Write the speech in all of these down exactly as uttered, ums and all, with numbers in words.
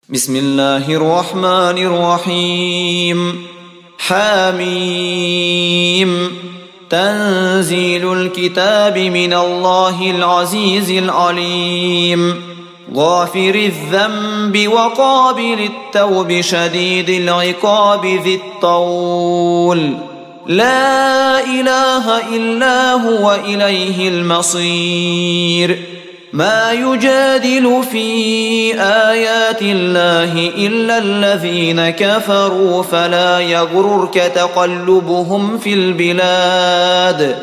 بسم الله الرحمن الرحيم. حاميم. تنزيل الكتاب من الله العزيز العليم، غافر الذنب وقابل التوب شديد العقاب ذي الطول، لا إله إلا هو إليه المصير. ما يجادل في آيات الله إلا الذين كفروا فلا يغررك تقلبهم في البلاد.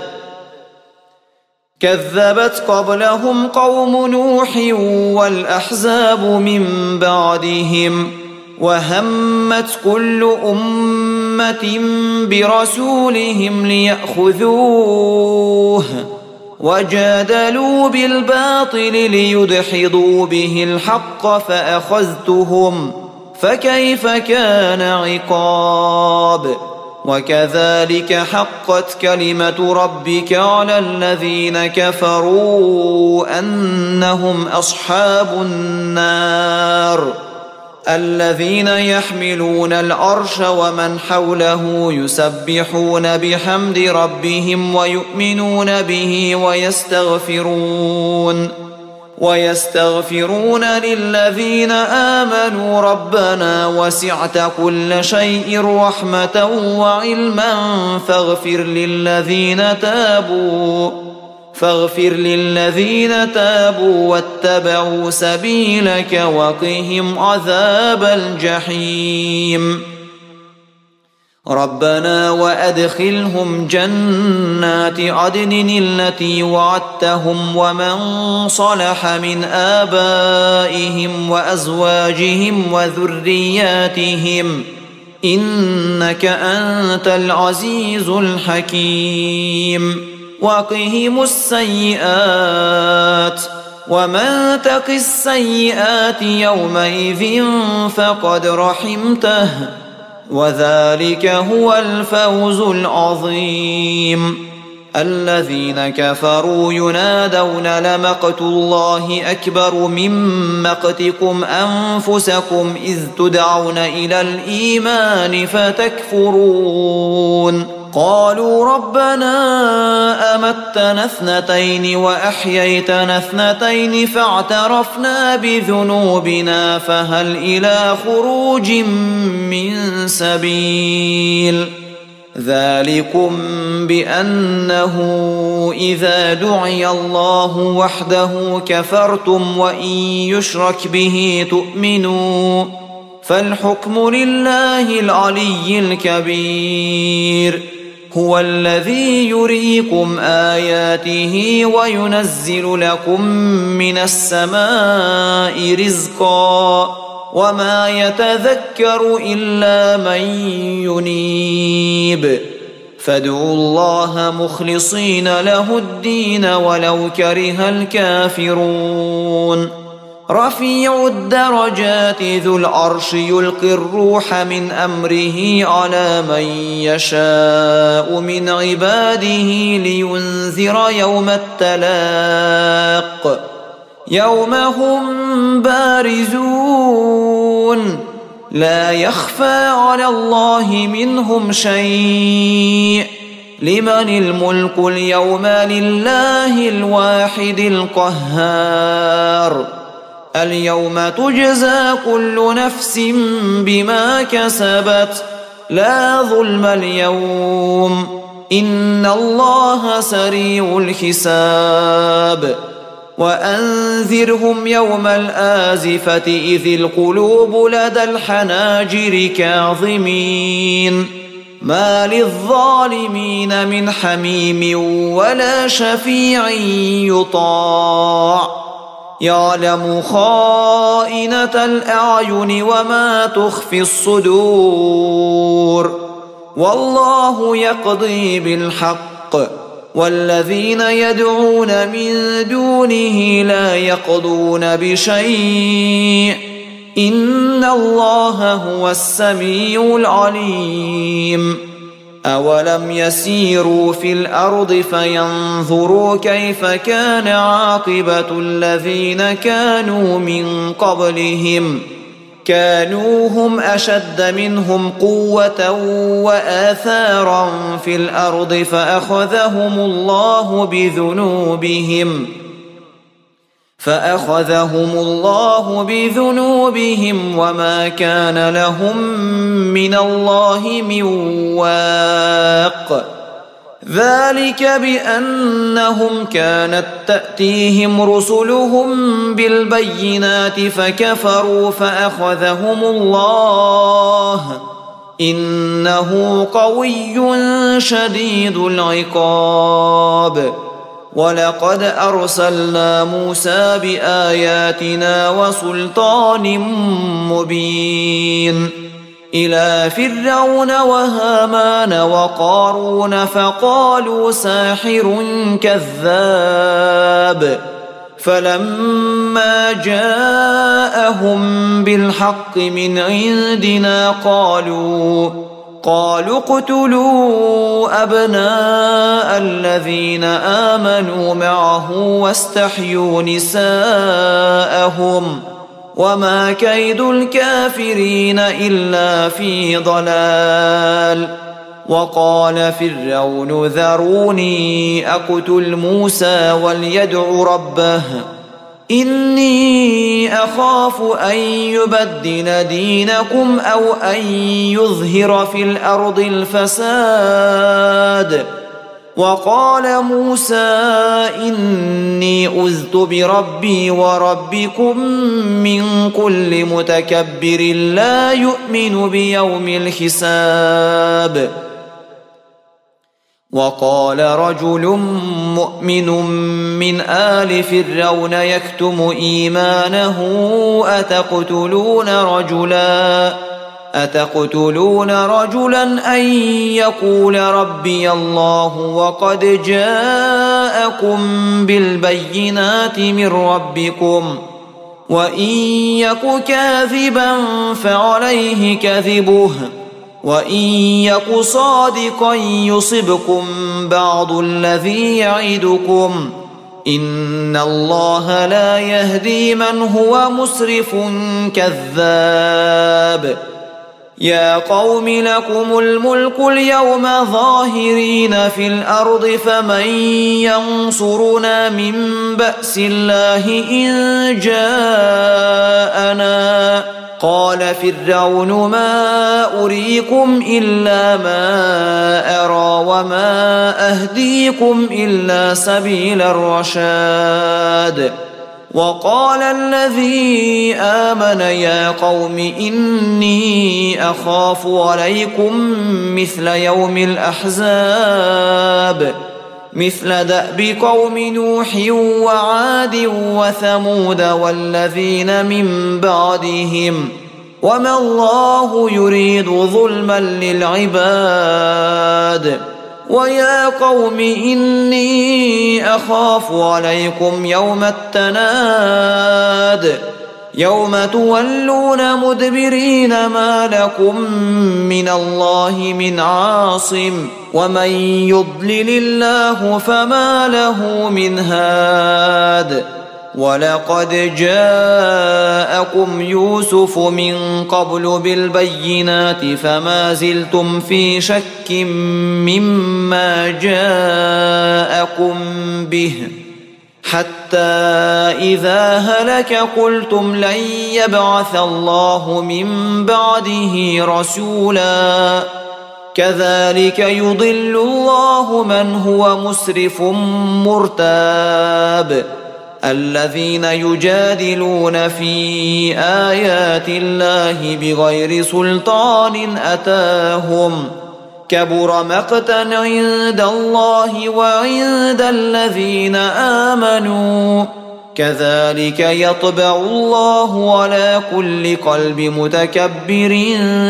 كذبت قبلهم قوم نوح والأحزاب من بعدهم، وهمت كل أمة برسولهم ليأخذوه، وجادلوا بالباطل ليدحضوا به الحق فأخذتهم، فكيف كان عقاب. وكذلك حقت كلمة ربك على الذين كفروا أنهم أصحاب النار، الذين يحملون العرش ومن حوله يسبحون بحمد ربهم ويؤمنون به ويستغفرون ويستغفرون للذين آمنوا ربنا وسعت كل شيء رحمة وعلما فاغفر للذين تابوا فاغفر للذين تابوا واتبعوا سبيلك وقهم عذاب الجحيم. ربنا وأدخلهم جنات عدن التي وعدتهم ومن صلح من آبائهم وأزواجهم وذرياتهم إنك أنت العزيز الحكيم. وقهم السيئات ومن تق السيئات يومئذ فقد رحمته، وذلك هو الفوز العظيم. الذين كفروا ينادون لمقت الله أكبر من مقتكم أنفسكم إذ تدعون إلى الإيمان فتكفرون. قالوا ربنا أمتنا اثنتين وأحييتنا اثنتين فاعترفنا بذنوبنا فهل إلى خروج من سبيل. ذلكم بأنه إذا دعي الله وحده كفرتم وإن يشرك به تؤمنوا، فالحكم لله العلي الكبير. هو الذي يريكم آياته وينزل لكم من السماء رزقا، وما يتذكر إلا من ينيب. فادعوا الله مخلصين له الدين ولو كره الكافرون. رفيع الدرجات ذو العرش يلقي الروح من أمره على من يشاء من عباده لينذر يوم التلاق، يوم هم بارزون لا يخفى على الله منهم شيء. لمن الملك اليوم؟ لله الواحد القهار. اليوم تجزى كل نفس بما كسبت، لا ظلم اليوم إن الله سريع الحساب. وأنذرهم يوم الآزفة إذ القلوب لدى الحناجر كاظمين، ما للظالمين من حميم ولا شفيع يطاع. يعلم خائنة الأعين وما تخفي الصدور، والله يقضي بالحق، والذين يدعون من دونه لا يقضون بشيء إن الله هو السميع العليم. أولم يسيروا في الأرض فينظروا كيف كان عاقبة الذين كانوا من قبلهم كانوا هم أشد منهم قوة وآثارا في الأرض فأخذهم الله بذنوبهم فأخذهم الله بذنوبهم وما كان لهم من الله من واق. ذلك بأنهم كانت تأتيهم رسلهم بالبينات فكفروا فأخذهم الله إنه قوي شديد العقاب. ولقد أرسلنا موسى بآياتنا وسلطان مبين إلى فرعون وهامان وقارون فقالوا ساحر كذاب. فلما جاءهم بالحق من عندنا قالوا قالوا اقتلوا أبناء الذين آمنوا معه واستحيوا نساءهم وما كيد الكافرين إلا في ضلال. وقال فرعون ذروني أقتل موسى وليدع ربه إني أخاف أن يبدل دينكم أو أن يظهر في الأرض الفساد. وقال موسى إني أذت بربي وربكم من كل متكبر لا يؤمن بيوم الحساب. وقال رجل مؤمن من آل فرعون يكتم إيمانه أتقتلون رجلا أتقتلون رجلا أن يقول ربي الله وقد جاءكم بالبينات من ربكم وإن يك كاذبا فعليه كذبه وإن يك صادقا يصبكم بعض الذي يعدكم إن الله لا يهدي من هو مسرف كذاب. يا قوم لكم الملك اليوم ظاهرين في الأرض فمن ينصرنا من بأس الله إن جاءنا. قال فرعون ما أريكم إلا ما أرى وما أهديكم إلا سبيل الرشاد. وقال الذي آمن يا قوم إني أخاف عليكم مثل يوم الأحزاب مثل دأب قوم نوح وعاد وثمود والذين من بعدهم وما الله يريد ظلما للعباد. ويا قوم إني أخاف عليكم يوم التناد يوم تولون مدبرين ما لكم من الله من عاصم ومن يضلل الله فما له من هاد. ولقد جاءكم يوسف من قبل بالبينات فما زلتم في شك مما جاءكم به حتى إذا هلك قلتم لن يبعث الله من بعده رسولا كذلك يضل الله من هو مسرف مرتاب. الذين يجادلون في آيات الله بغير سلطان أتاهم كبر مقتا عند الله وعند الذين آمنوا كذلك يطبع الله على كل قلب متكبر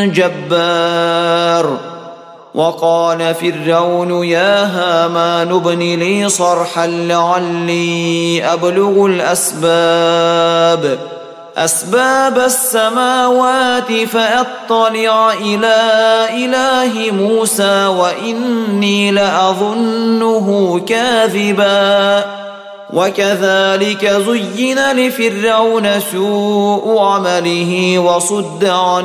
جبار. وقال فرعون يا هامان ابن لي صرحا لعلي أبلغ الأسباب أسباب السماوات فأطلع إلى إله موسى وإني لأظنه كاذبا وكذلك زين لفرعون سوء عمله وصد عن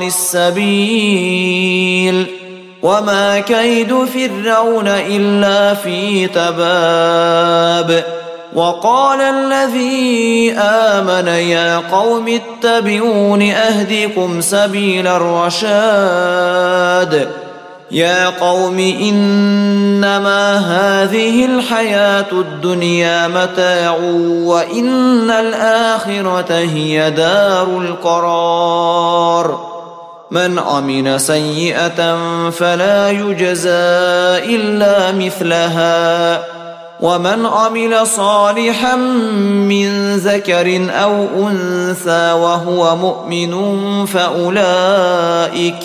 السبيل وما كيد فرعون إلا في تباب. وقال الذي آمن يا قوم اتبعون أهدكم سبيل الرشاد. يا قوم إنما هذه الحياة الدنيا متاع وإن الآخرة هي دار القرار. من عمل سيئة فلا يجزى إلا مثلها ومن عمل صالحا من ذكر أو أنثى وهو مؤمن فأولئك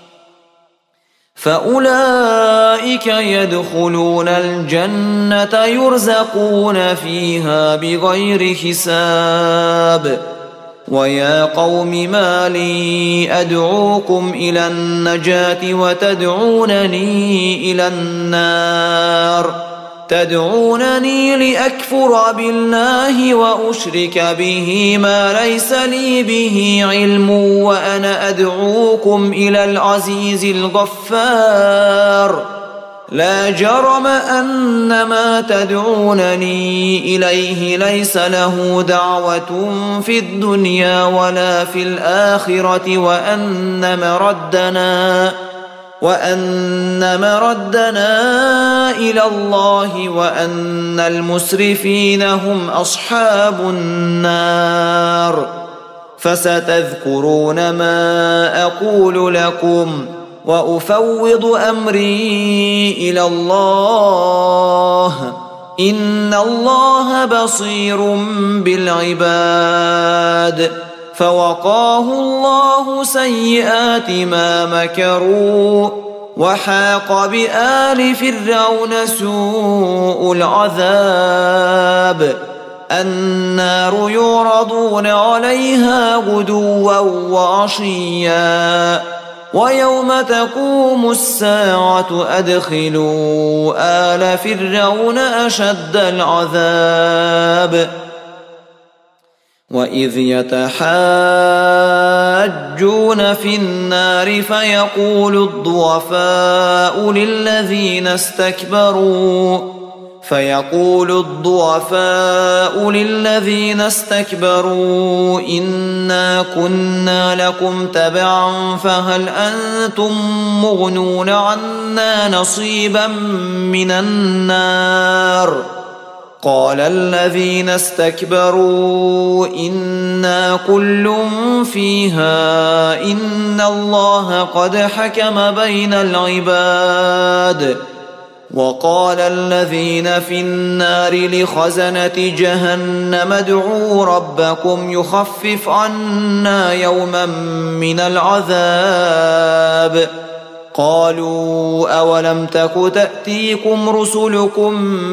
فأولئك يدخلون الجنة يرزقون فيها بغير حساب. ويا قوم ما لي أدعوكم إلى النجاة وتدعونني إلى النار تدعونني لأكفر بالله وأشرك به ما ليس لي به علم وأنا أدعوكم إلى العزيز الغفار. لا جرم أن ما تدعونني إليه ليس له دعوة في الدنيا ولا في الآخرة وأن مردنا وأن مردنا إلى الله وأن المسرفين هم أصحاب النار. فستذكرون ما أقول لكم وأفوض أمري إلى الله إن الله بصير بالعباد. فوقاه الله سيئات ما مكروا وحاق بآل فرعون سوء العذاب. النار يعرضون عليها غدوا وعشيا ويوم تقوم الساعة أدخلوا آل فرعون أشد العذاب. وإذ يتحاجون في النار فيقول الضعفاء للذين استكبروا فيقول الضعفاء للذين استكبروا إنا كنا لكم تبعا فهل أنتم مغنون عنا نصيبا من النار. قال الذين استكبروا إنا كل فيها إن الله قد حكم بين العباد. وقال الذين في النار لخزنة جهنم ادعوا ربكم يخفف عنا يوما من العذاب. قالوا أولم تك تأتيكم رسلكم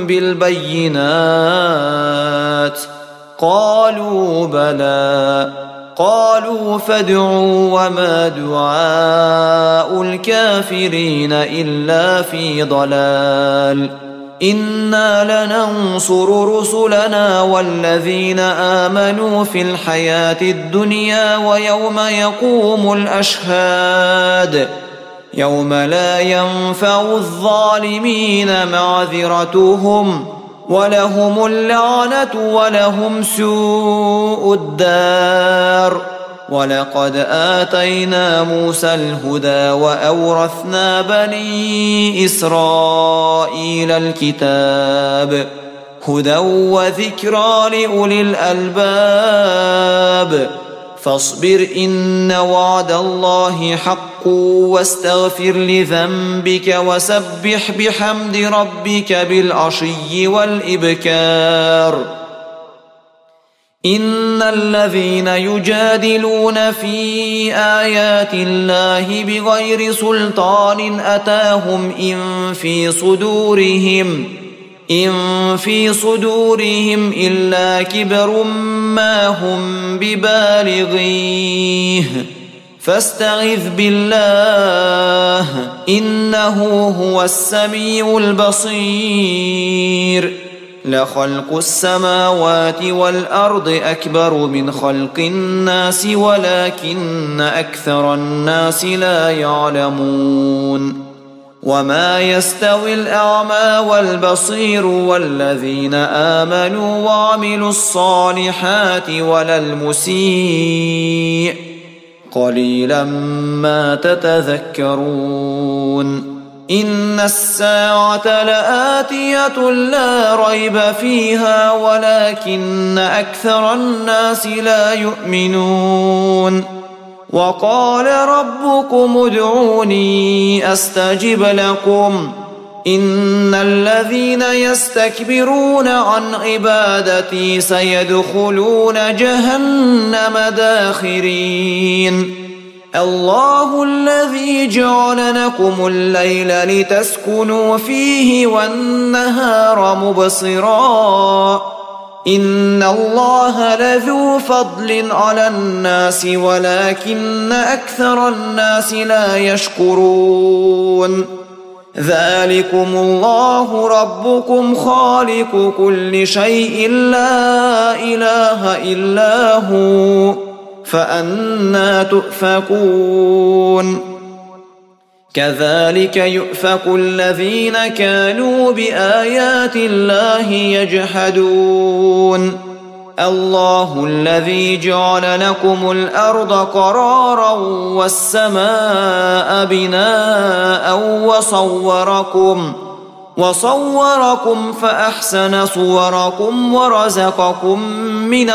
بالبينات قالوا بلى قالوا فادعوا وما دعاء الكافرين إلا في ضلال. إنا لننصر رسلنا والذين آمنوا في الحياة الدنيا ويوم يقوم الأشهاد يوم لا ينفع الظالمين معذرتهم ولهم اللعنة ولهم سوء الدار. ولقد آتينا موسى الهدى وأورثنا بني إسرائيل الكتاب هدى وذكرى لأولي الألباب. فاصبر إن وعد الله حق واستغفر لذنبك وسبح بحمد ربك بالعشي والإبكار. إن الذين يجادلون في آيات الله بغير سلطان أتاهم إن في صدورهم إن في صدورهم إلا كبر ما هم ببالغيه فاستعذ بالله إنه هو السميع البصير. لخلق السماوات والأرض أكبر من خلق الناس ولكن أكثر الناس لا يعلمون وما يستوي الأعمى والبصير والذين آمنوا وعملوا الصالحات ولا المسيء قليلا ما تتذكرون إن الساعة لآتية لا ريب فيها ولكن أكثر الناس لا يؤمنون وقال ربكم ادعوني أستجب لكم إن الذين يستكبرون عن عبادتي سيدخلون جهنم داخرين الله الذي جعل لكم الليل لتسكنوا فيه والنهار مبصرا إن الله لذو فضل على الناس ولكن أكثر الناس لا يشكرون ذلكم الله ربكم خالق كل شيء لا إله إلا هو فأنى تؤفكون كذلك يؤفك الذين كانوا بآيات الله يجحدون الله الذي جعل لكم الأرض قرارا والسماء بناء وصوركم وصوركم فأحسن صوركم ورزقكم من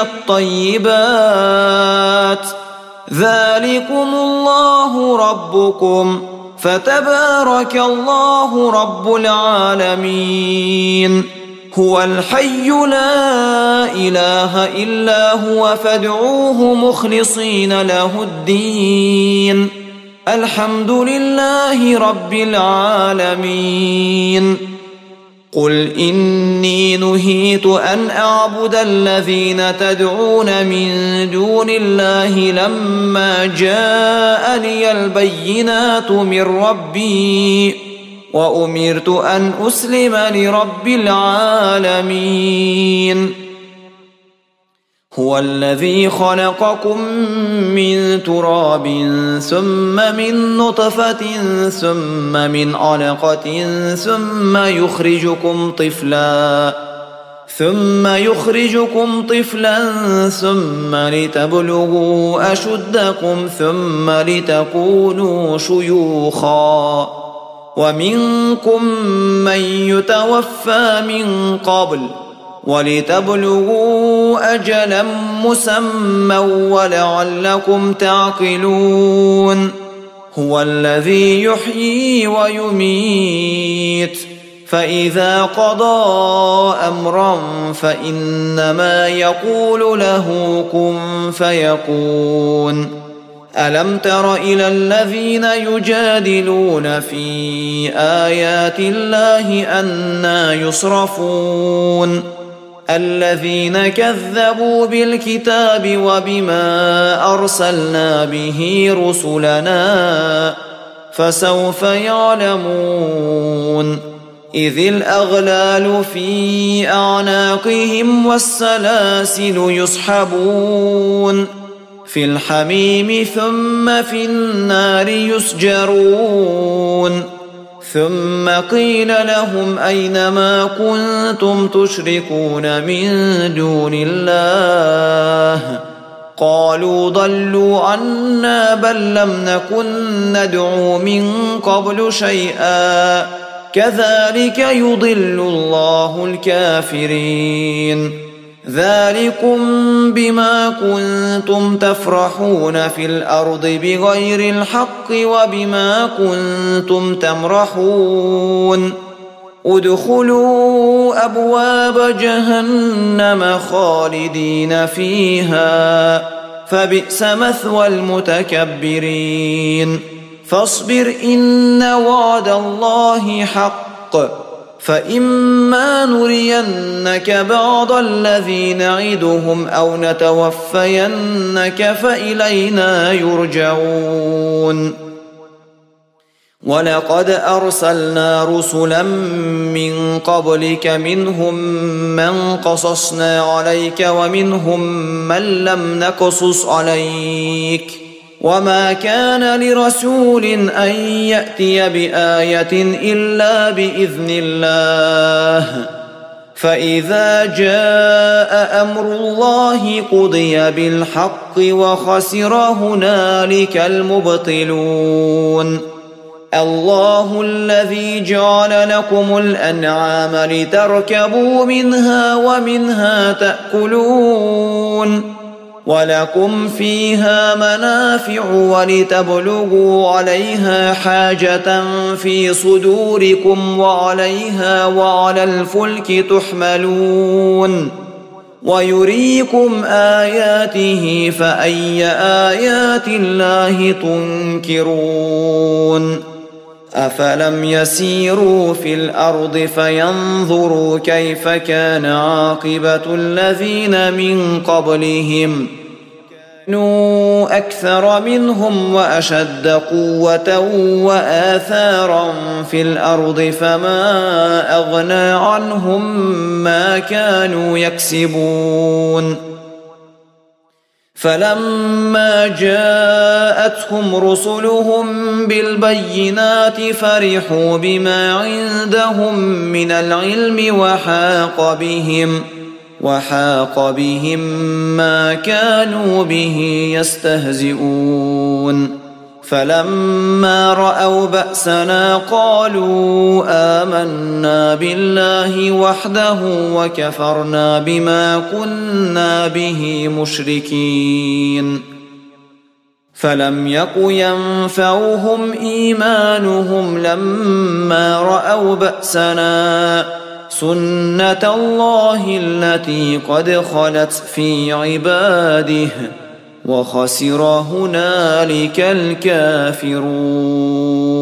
الطيبات ذلكم الله ربكم فتبارك الله رب العالمين هو الحي لا إله إلا هو فادعوه مخلصين له الدين الحمد لله رب العالمين قل إني نهيت أن أعبد الذين تدعون من دون الله لما جاءني البينات من ربي وأمرت أن أسلم لرب العالمين هو الذي خلقكم من تراب ثم من نطفة ثم من علقة ثم يخرجكم طفلا ثم يخرجكم طفلا ثم لتبلغوا أشدكم ثم لتكونوا شيوخا ومنكم من يتوفى من قبل ولتبلغوا أجلا مسمى ولعلكم تعقلون هو الذي يحيي ويميت فإذا قضى أمرا فإنما يقول له كن فيكون ألم تر إلى الذين يجادلون في آيات الله أنى يصرفون الذين كذبوا بالكتاب وبما أرسلنا به رسلنا فسوف يعلمون إذ الأغلال في أعناقهم والسلاسل يسحبون في الحميم ثم في النار يسجرون ثم قيل لهم أين ما كنتم تشركون من دون الله قالوا ضلوا عنا بل لم نكن ندعو من قبل شيئا كذلك يضل الله الكافرين ذلكم بما كنتم تفرحون في الأرض بغير الحق وبما كنتم تمرحون ادخلوا أبواب جهنم خالدين فيها فبئس مثوى المتكبرين فاصبر إن وعد الله حق فإما نرينك بعض الذي نعدهم أو نتوفينك فإلينا يرجعون ولقد أرسلنا رسلا من قبلك منهم من قصصنا عليك ومنهم من لم نقصص عليك وما كان لرسول أن يأتي بآية إلا بإذن الله فإذا جاء أمر الله قضي بالحق وخسر هنالك المبطلون الله الذي جعل لكم الأنعام لتركبوا منها ومنها تأكلون ولكم فيها منافع ولتبلغوا عليها حاجة في صدوركم وعليها وعلى الفلك تحملون ويريكم آياته فأي آيات الله تنكرون أفلم يسيروا في الأرض فينظروا كيف كان عاقبة الذين من قبلهم كانوا أكثر منهم وأشد قوة وآثارا في الأرض فما أغنى عنهم ما كانوا يكسبون فلما جاءتهم رسلهم بالبينات فرحوا بما عندهم من العلم وحاق بهم وحاق بهم ما كانوا به يستهزئون فلما رأوا بأسنا قالوا آمنا بالله وحده وكفرنا بما كنا به مشركين فلم يك ينفعهم إيمانهم لما رأوا بأسنا سنة الله التي قد خلت في عباده وخسر هنالك الكافرون